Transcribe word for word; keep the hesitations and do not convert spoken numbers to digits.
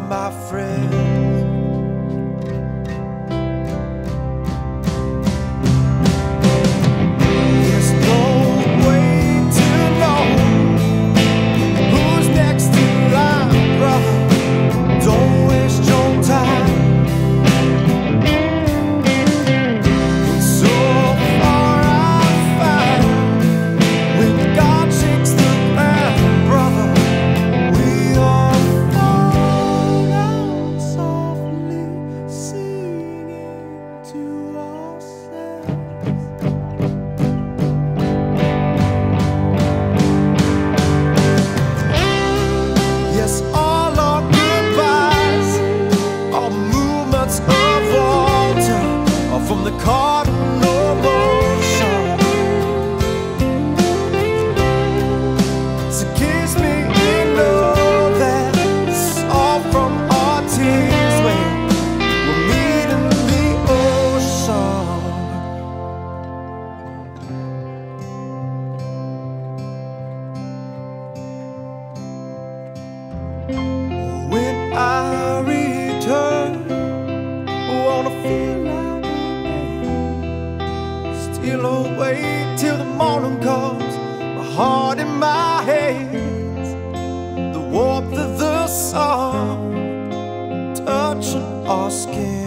my friends. There's no way to know who's next in line, brother. Don't waste your time. So far I find when God shakes the ground, brother, we all fall down softly, singing to ourselves. Yes, all our goodbyes, all movements of water, are from the Cardinal motion. So kiss me and know that it's all from our tears when we meet in the ocean. When I return, wanna feel like a man, still away till the morning comes, my heart in my hands, the warmth of the sun touching our skin.